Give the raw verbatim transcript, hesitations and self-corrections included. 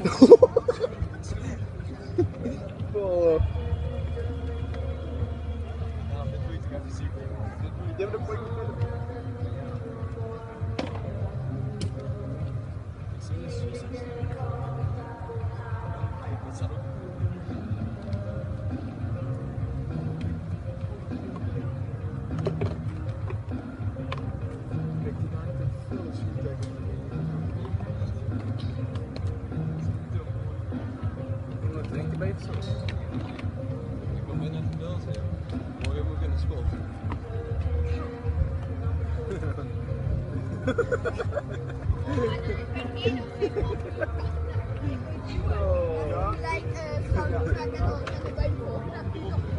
Oh. Nou, dit moet ik even zien. Dit moet je even Drink je beter zo? Ik kom binnen en wel zeggen. Morgen moet ik in de school. Oh. Like, uh, from the second or the